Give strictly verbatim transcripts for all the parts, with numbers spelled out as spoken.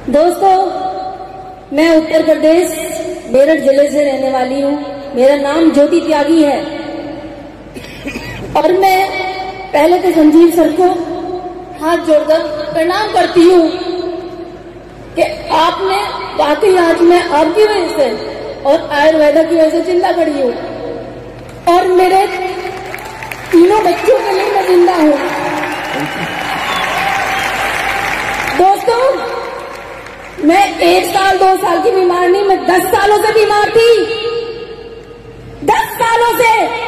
दोस्तों, मैं उत्तर प्रदेश मेरठ जिले से रहने वाली हूँ। मेरा नाम ज्योति त्यागी है और मैं पहले तो संजीव सर को हाथ जोड़कर प्रणाम करती हूँ कि आपने वाकई आज मैं आपकी वजह से और आयुर्वेदा की वजह से जिंदा खड़ी हूँ और मेरे तीनों बच्चों के लिए मैं जिंदा हूँ। दोस्तों, मैं एक साल दो साल की बीमार नहीं, मैं दस सालों से बीमार थी। दस सालों से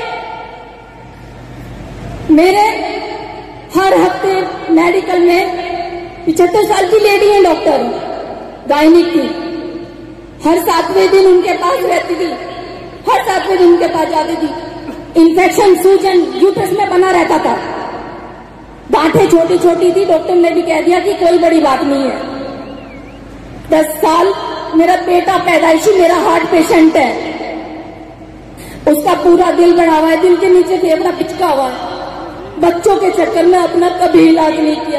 मेरे हर हफ्ते मेडिकल में पिछहत्तर साल की लेडी है डॉक्टर गायनिक की, हर सातवें दिन उनके पास रहती थी, हर सातवें दिन उनके पास जाती थी। इन्फेक्शन सूजन यूट्रस में बना रहता था, गांठें छोटी छोटी थी। डॉक्टर ने भी कह दिया कि कोई बड़ी बात नहीं है। दस साल मेरा बेटा पैदाइशी मेरा हार्ट पेशेंट है, उसका पूरा दिल बढ़ा हुआ है, दिल के नीचे फेफड़ा पिचका हुआ है। बच्चों के चक्कर में अपना कभी इलाज नहीं किया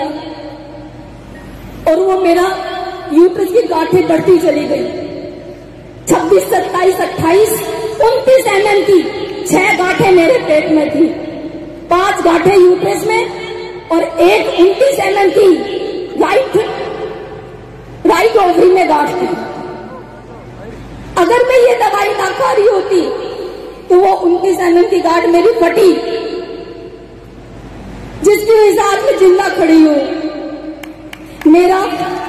और वो मेरा यूट्रस की गांठें बढ़ती चली गई। छब्बीस सत्ताईस अट्ठाईस उनतीस एम एम की छह गांठें मेरे पेट में थी, पांच गांठें यूट्रस में और एक उनतीस एम एम की राइट राइट ओवरी में गांठ थी। अगर मैं ये दवाई ना खा रही होती तो वो उनतीस एम एम की गांठ मेरी फटी, जिसकी वजह से आज मैं जिंदा खड़ी हूं। मेरा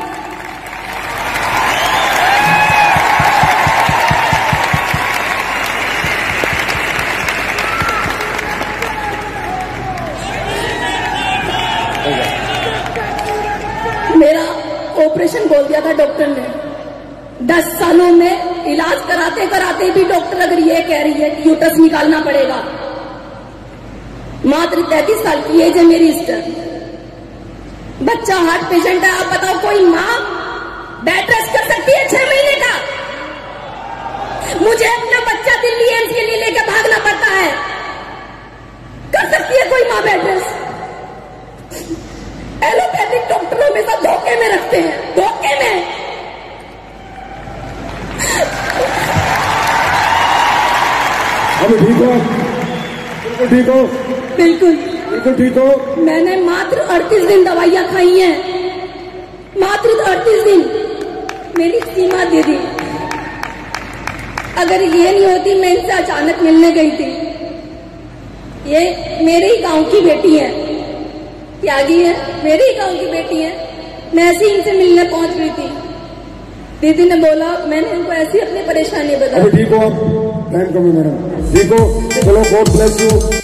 मेरा ऑपरेशन बोल दिया था डॉक्टर ने। दस सालों में इलाज कराते कराते भी डॉक्टर अगर ये कह रही है कि यूट्रस निकालना पड़ेगा। मात्र तैतीस साल की एज है मेरी सिस्टर, बच्चा हार्ट पेशेंट है। आप बताओ, कोई माँ बेड रेस्ट कर सकती है छह महीने का? मुझे अपना बच्चा दिल्ली एम्स के लिए लेकर भागना पड़ता है। कर सकती है कोई माँ बेड रेस्ट? एलोपैथिक डॉक्टर हमेशा धोखे में रखते हैं, धोखे में। अभी ठीक हो? बिल्कुल ठीक हो? बिल्कुल बिल्कुल ठीक हो। मैंने मात्र अड़तीस दिन दवाइयां खाई हैं, मात्र अड़तीस दिन। मेरी सीमा दे दी। अगर ये नहीं होती, मैं इनसे अचानक मिलने गई थी। ये मेरे ही गांव की बेटी है, त्यागी है, मेरे ही गांव की बेटी है। मैं ऐसे ही इनसे मिलने पहुंच गई थी। दीदी ने बोला, मैंने इनको ऐसी अपनी परेशानी बताई। अभी ठीक हो आप? Thank you madam. ठीक हो? चलो, गॉड ब्लेस यू।